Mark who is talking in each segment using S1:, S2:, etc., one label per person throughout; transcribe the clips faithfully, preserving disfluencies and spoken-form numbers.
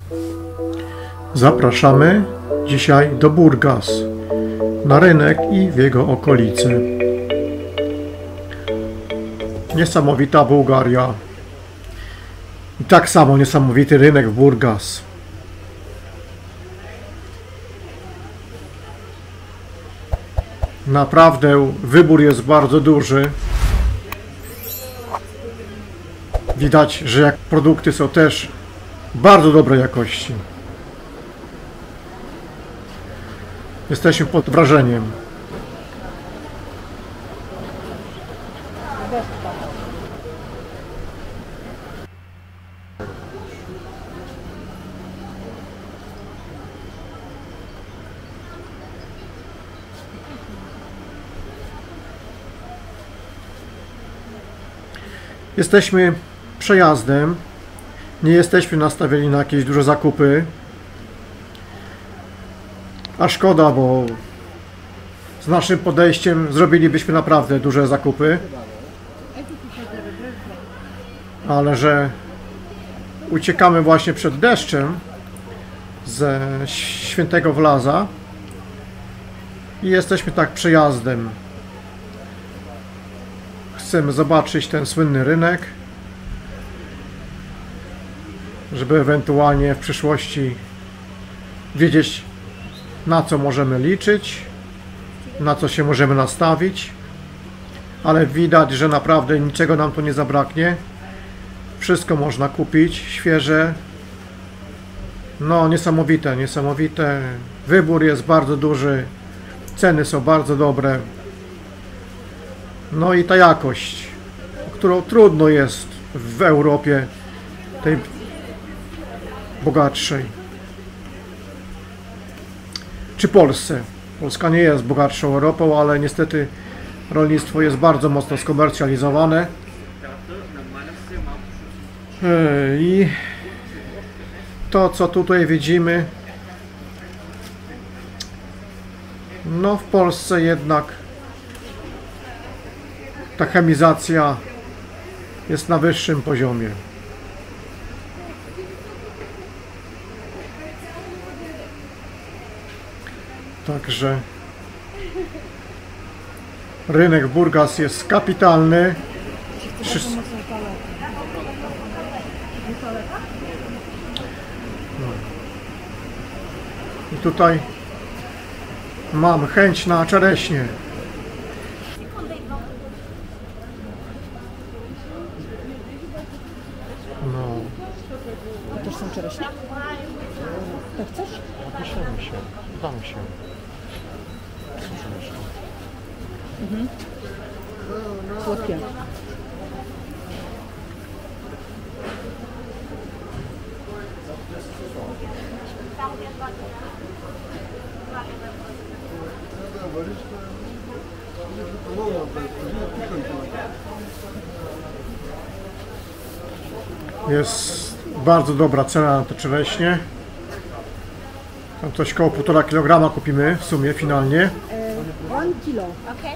S1: Zapraszamy dzisiaj do Burgas, na rynek i w jego okolice. Niesamowita Bułgaria i tak samo niesamowity rynek w Burgas. Naprawdę wybór jest bardzo duży. Widać, że jak produkty są też bardzo dobrej jakości. Jesteśmy pod wrażeniem. Jesteśmy przejazdem. Nie jesteśmy nastawieni na jakieś duże zakupy. A szkoda, bo z naszym podejściem zrobilibyśmy naprawdę duże zakupy. Ale że uciekamy właśnie przed deszczem ze Świętego Wlaza i jesteśmy tak przejazdem. Chcemy zobaczyć ten słynny rynek, żeby ewentualnie w przyszłości wiedzieć, na co możemy liczyć, na co się możemy nastawić, ale widać, że naprawdę niczego nam tu nie zabraknie. Wszystko można kupić, świeże. No niesamowite, niesamowite. Wybór jest bardzo duży, ceny są bardzo dobre. No i ta jakość, którą trudno jest w Europie, tej bogatszej. Czy Polsce. Polska nie jest bogatszą Europą, ale niestety rolnictwo jest bardzo mocno skomercjalizowane. I to, co tutaj widzimy, no w Polsce jednak ta chemizacja jest na wyższym poziomie. Także rynek w Burgas jest kapitalny. No. I tutaj mam chęć na czereśnie. No.
S2: A też są czereśnie? To chcesz?
S1: Napiszemy się, dam się.
S2: Mhm. Słodkie.
S1: Jest bardzo dobra cena na te czereśnie. Tam coś koło półtora kilograma kupimy w sumie finalnie.
S2: One kilo.
S3: Okay.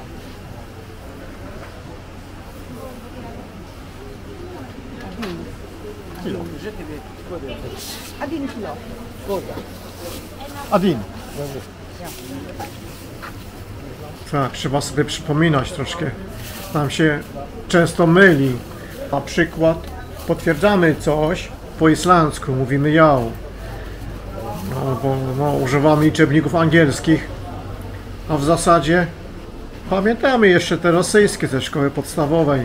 S1: Kilo.
S2: Один kilo.
S1: Adin. Tak, trzeba sobie przypominać troszkę. Nam się często myli. Na przykład potwierdzamy coś po islandzku, mówimy jał. No, bo no, używamy liczebników angielskich, a w zasadzie pamiętamy jeszcze te rosyjskie ze szkoły podstawowej.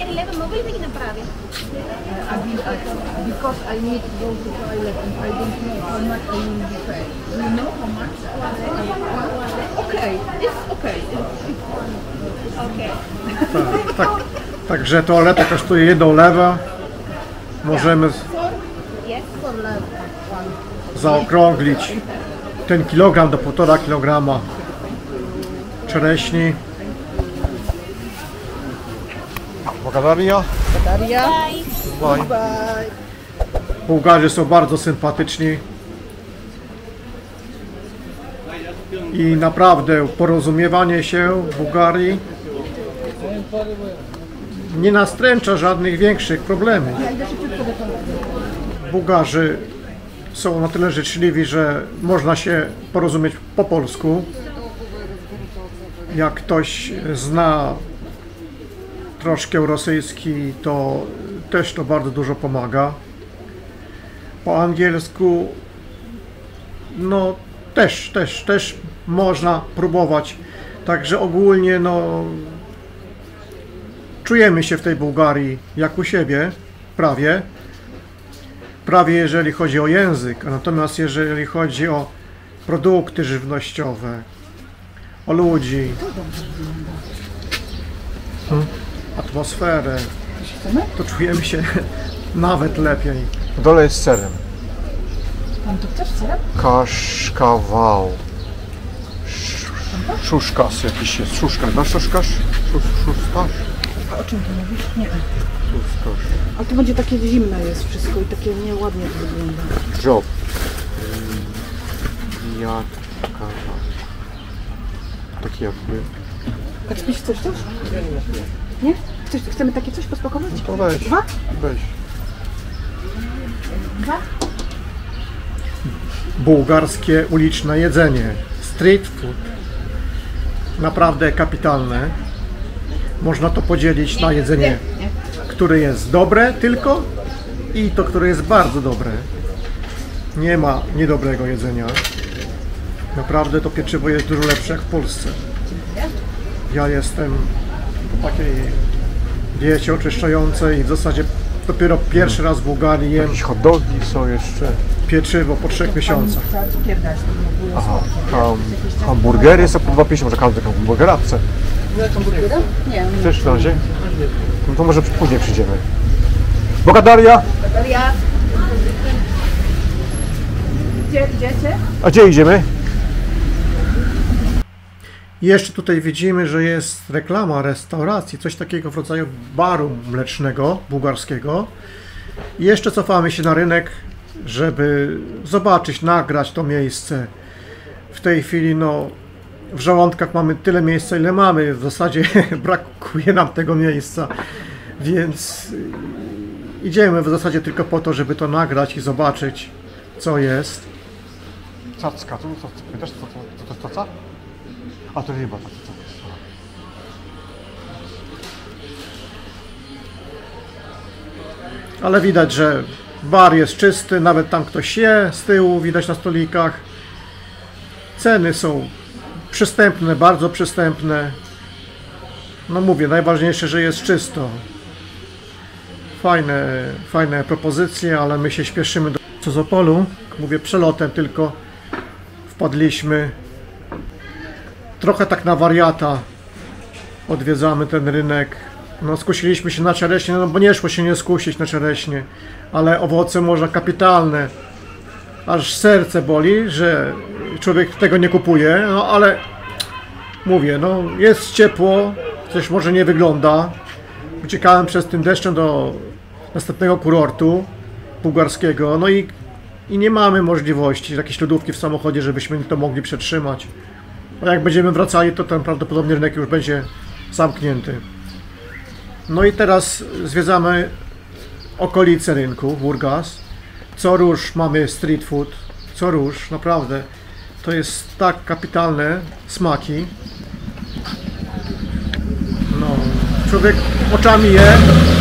S2: Because I need to go to toilet and I don't know how much I will be paid. Do you know how much? Okay, it's okay.
S3: Okay.
S1: Tak, tak, także toaleta kosztuje jedną lewę. Możemy zaokrąglić ten kilogram do półtora kilograma czereśni. Bogadaria.
S2: Daria.
S1: Bye.
S2: Bye.
S1: Bułgarzy są bardzo sympatyczni i naprawdę porozumiewanie się w Bułgarii nie nastręcza żadnych większych problemów. Bułgarzy są na tyle życzliwi, że można się porozumieć po polsku. Jak ktoś zna troszkę rosyjski, to też to bardzo dużo pomaga. Po angielsku, no też, też, też można próbować. Także ogólnie, no, czujemy się w tej Bułgarii jak u siebie, prawie. Prawie jeżeli chodzi o język, natomiast jeżeli chodzi o produkty żywnościowe, o ludzi, hmm, atmosferę, to czujemy się nawet lepiej.
S4: W dole jest serem.
S2: Pan to też serem?
S4: Kaszkawał. Szuszkas jakiś jest. Szuszkas. Masz szuszkasz? Szuszkasz?
S2: A o czym ty mówisz? Nie.
S4: Szuszkasz.
S2: A to będzie takie zimne jest wszystko i takie nieładnie to wygląda.
S4: Job. Jadka. Taki jakby...
S2: Tak śpisz chcesz coś? Nie? Chcesz, chcemy takie coś pospakować?
S4: To weź.
S2: Dwa?
S4: Weź.
S2: Dwa?
S1: Bułgarskie uliczne jedzenie, street food, naprawdę kapitalne. Można to podzielić na jedzenie, które jest dobre tylko i to, które jest bardzo dobre. Nie ma niedobrego jedzenia. Naprawdę to pieczywo jest dużo lepsze jak w Polsce. Ja jestem po takiej diecie oczyszczającej i w zasadzie dopiero pierwszy raz w Bułgarii jem
S4: Jakieś hot dogi są jeszcze.
S1: pieczywo po trzech miesiącach.
S2: Trzeba cukier dać, to było
S4: Aha. Ham, hamburgery są po dwa pięćdziesiąt, może każdy hamburgera chce.
S2: hamburgera? Nie.
S4: Chcesz na razie? No to może później przyjdziemy. Bogadaria!
S2: Ja. Gdzie idziecie?
S4: A gdzie idziemy?
S1: I jeszcze tutaj widzimy, że jest reklama restauracji, coś takiego w rodzaju baru mlecznego, bułgarskiego. I jeszcze cofamy się na rynek, żeby zobaczyć, nagrać to miejsce. W tej chwili, no, w żołądkach mamy tyle miejsca, ile mamy. W zasadzie brakuje nam tego miejsca, więc idziemy w zasadzie tylko po to, żeby to nagrać i zobaczyć, co jest.
S4: Cacka, to co? Pytasz, co to jest caca? A to ryba, to co?
S1: Ale widać, że bar jest czysty, nawet tam ktoś je z tyłu, widać na stolikach. Ceny są przystępne, bardzo przystępne. No mówię, najważniejsze, że jest czysto. Fajne, fajne propozycje, ale my się śpieszymy do Sozopolu. Mówię, przelotem tylko wpadliśmy. Trochę tak na wariata odwiedzamy ten rynek. No, skusiliśmy się na czereśnie, no bo nie szło się nie skusić na czereśnie, ale owoce morza kapitalne. Aż serce boli, że człowiek tego nie kupuje, no ale mówię, no jest ciepło, coś może nie wygląda. Uciekałem przez tym deszczem do następnego kurortu bułgarskiego, no i, i nie mamy możliwości jakiejś lodówki w samochodzie, żebyśmy to mogli przetrzymać. A jak będziemy wracali, to ten prawdopodobnie rynek już będzie zamknięty. No i teraz zwiedzamy okolice rynku Burgas. Co róż mamy street food, co róż, naprawdę. To jest tak kapitalne smaki. No, człowiek oczami je.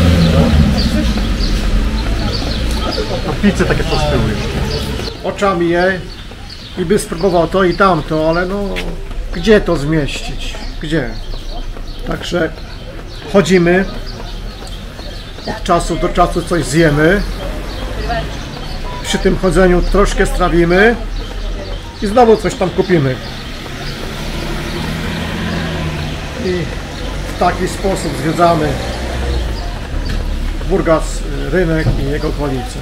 S4: No pizze takie są z tyłu jeszcze.
S1: Oczami je i by spróbował to i tamto, ale no gdzie to zmieścić? Gdzie? Także chodzimy, od czasu do czasu coś zjemy, przy tym chodzeniu troszkę strawimy i znowu coś tam kupimy. I w taki sposób zwiedzamy Burgas, rynek i jego okolice.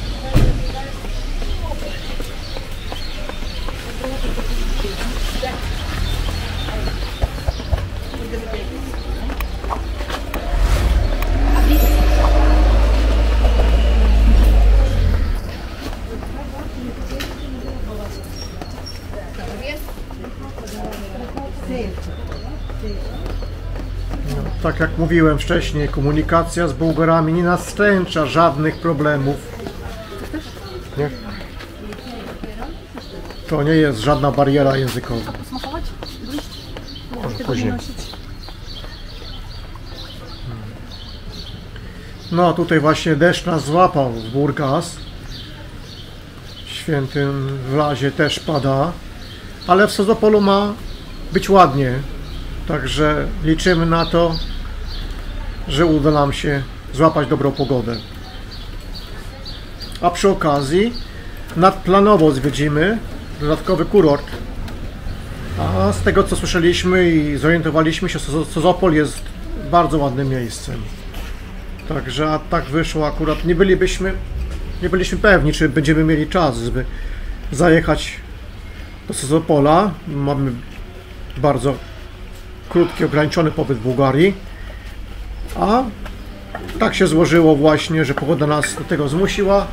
S1: Tak jak mówiłem wcześniej, komunikacja z Bułgarami nie nastręcza żadnych problemów.
S4: Nie?
S1: To nie jest żadna bariera językowa.
S2: Posmakować? Gryźć?
S4: Może
S2: Tego
S4: później.
S2: nie nosić.
S1: No tutaj właśnie deszcz nas złapał w Burgas. W Świętym Wlazie też pada. Ale w Sozopolu ma być ładnie. Także liczymy na to, że uda nam się złapać dobrą pogodę. A przy okazji nadplanowo zwiedzimy dodatkowy kurort. A z tego co słyszeliśmy i zorientowaliśmy się, Sozopol jest bardzo ładnym miejscem. Także a tak wyszło akurat. Nie bylibyśmy, nie byliśmy pewni, czy będziemy mieli czas, żeby zajechać do Sozopola. Mamy bardzo krótki, ograniczony pobyt w Bułgarii. A tak się złożyło właśnie, że pogoda nas do tego zmusiła.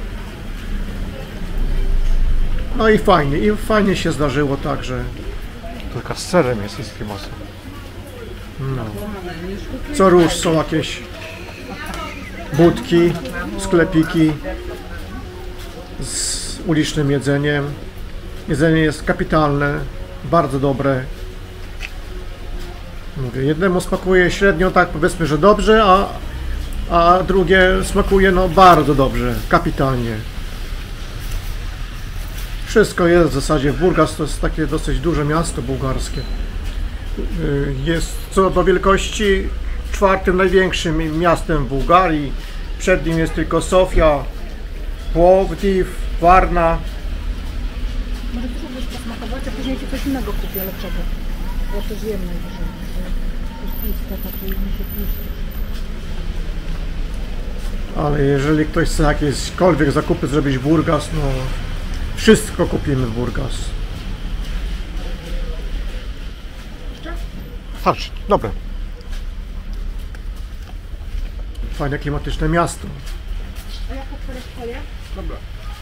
S1: No i fajnie, i fajnie się zdarzyło także.
S4: To taka z serem jest i z kimosem.
S1: No. Co róż są jakieś budki, sklepiki z ulicznym jedzeniem. Jedzenie jest kapitalne, bardzo dobre. Mówię, jednemu smakuje średnio, tak powiedzmy, że dobrze, a, a drugie smakuje no bardzo dobrze, kapitalnie. Wszystko jest w zasadzie. Burgas to jest takie dosyć duże miasto bułgarskie. Jest co do wielkości czwartym największym miastem w Bułgarii. Przed nim jest tylko Sofia, Płowdiw, Warna.
S2: Może spróbujesz posmakować, a później ci coś innego kupię lepszego. Ja to zjem najwyżej. To jest tłuste, takie mi się tłuste.
S1: Ale jeżeli ktoś chce jakiekolwiek zakupy zrobić w Burgas, no wszystko kupimy w Burgas.
S4: Starczy, dobre.
S1: Fajne, klimatyczne miasto.
S2: A jak otworzysz twoje?
S4: Dobra.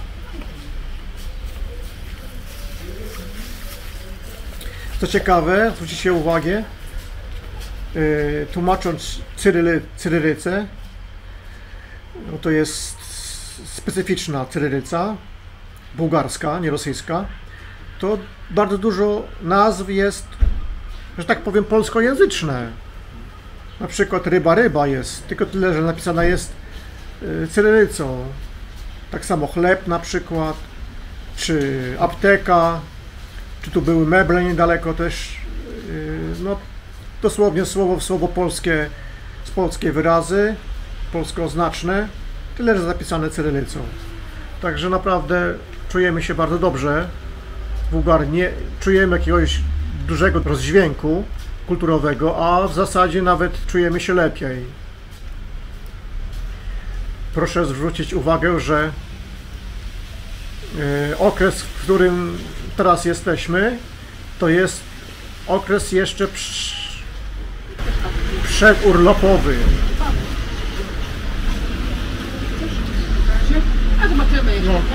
S1: Co ciekawe, zwróćcie uwagę, yy, tłumacząc cyryly, cyryrycę, no to jest specyficzna cyryryca, bułgarska, nie rosyjska, to bardzo dużo nazw jest, że tak powiem, polskojęzyczne. Na przykład ryba, ryba jest, tylko tyle, że napisana jest yy, cyryrycą. Tak samo chleb na przykład, czy apteka, czy tu były meble niedaleko też, yy, no dosłownie słowo w słowo polskie, z polskie wyrazy, polskooznaczne, tyle, że zapisane cyrylicą. Także naprawdę czujemy się bardzo dobrze w Bułgarii, nie czujemy jakiegoś dużego rozdźwięku kulturowego, a w zasadzie nawet czujemy się lepiej. Proszę zwrócić uwagę, że yy, okres, w którym teraz jesteśmy, to jest okres jeszcze przy, przedurlopowy.
S2: A zobaczymy jeszcze.
S1: No.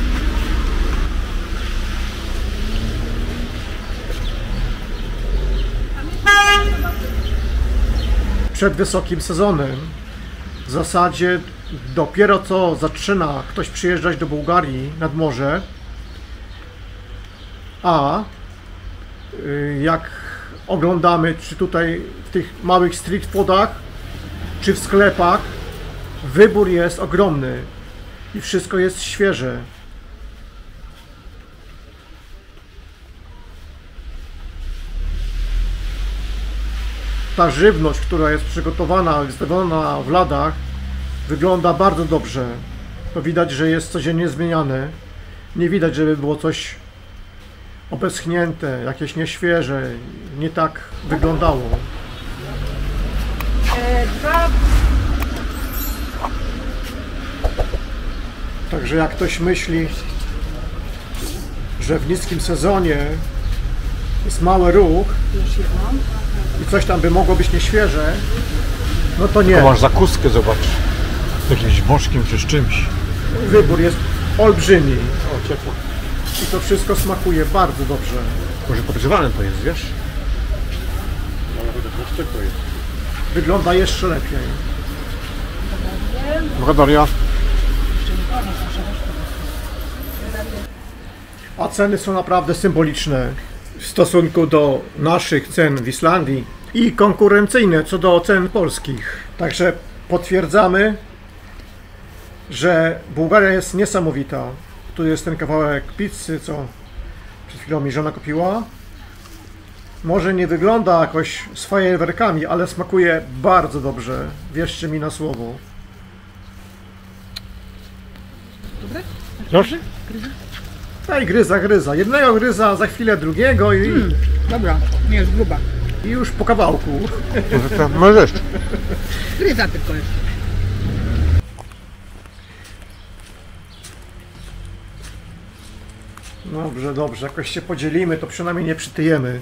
S1: Przed wysokim sezonem w zasadzie dopiero co zaczyna ktoś przyjeżdżać do Bułgarii nad morze, a y, jak oglądamy, czy tutaj w tych małych street foodach, czy w sklepach, wybór jest ogromny i wszystko jest świeże. Ta żywność, która jest przygotowana, wystawiona w ladach, wygląda bardzo dobrze. To widać, że jest codziennie zmieniane. Nie widać, żeby było coś obeschnięte, jakieś nieświeże, nie tak wyglądało.
S2: E, dwa...
S1: Także jak ktoś myśli, że w niskim sezonie jest mały ruch
S2: Już jedną.
S1: i coś tam by mogło być nieświeże, no to nie.
S4: Tu masz zakuskę, zobacz. Z jakimś boczkiem czy z czymś.
S1: Wybór jest olbrzymi
S4: O, ciepło.
S1: i to wszystko smakuje bardzo dobrze.
S4: Może podgrzewane to jest, wiesz? Ale to jest.
S1: Wygląda jeszcze lepiej.
S4: Dobra, Daria.
S1: A ceny są naprawdę symboliczne w stosunku do naszych cen w Islandii i konkurencyjne co do cen polskich. Także potwierdzamy, że Bułgaria jest niesamowita. Tu jest ten kawałek pizzy, co przed chwilą mi żona kupiła. Może nie wygląda jakoś z fajerwerkami, ale smakuje bardzo dobrze. Wierzcie mi na słowo.
S2: Dobre?
S1: Proszę? Daj gryza, gryza. Jednego gryza, za chwilę drugiego i,
S2: Mm, dobra, nie jest gruba.
S1: i już po kawałku.
S4: Może to możesz.
S2: Gryza tylko jest.
S1: Dobrze, dobrze. Jakoś się podzielimy, to przynajmniej nie przytyjemy.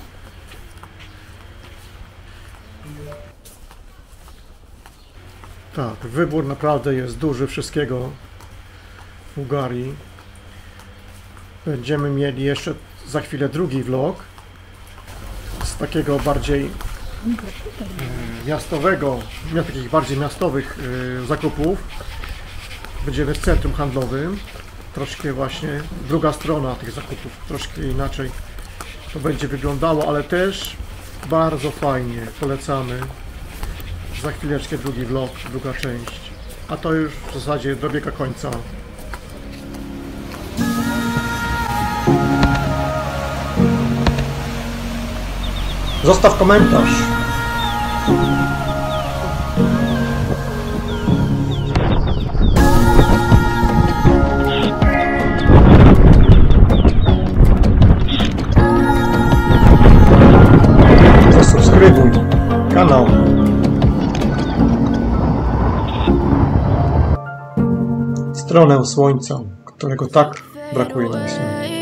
S1: Tak, wybór naprawdę jest duży wszystkiego w Bułgarii. Będziemy mieli jeszcze za chwilę drugi vlog z takiego bardziej e, miastowego, mia- takich bardziej miastowych e, zakupów. Będziemy w centrum handlowym. Troszkę właśnie druga strona tych zakupów, troszkę inaczej to będzie wyglądało, ale też bardzo fajnie, polecamy. Za chwileczkę drugi vlog, druga część, a to już w zasadzie dobiega końca. Zostaw komentarz. Zasubskrybuj kanał. Stronę słońca, którego tak brakuje na Islandii.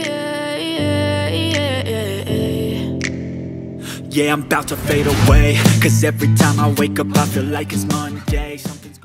S5: Yeah, I'm about to fade away, 'cause every time I wake up I feel like it's Monday. Something's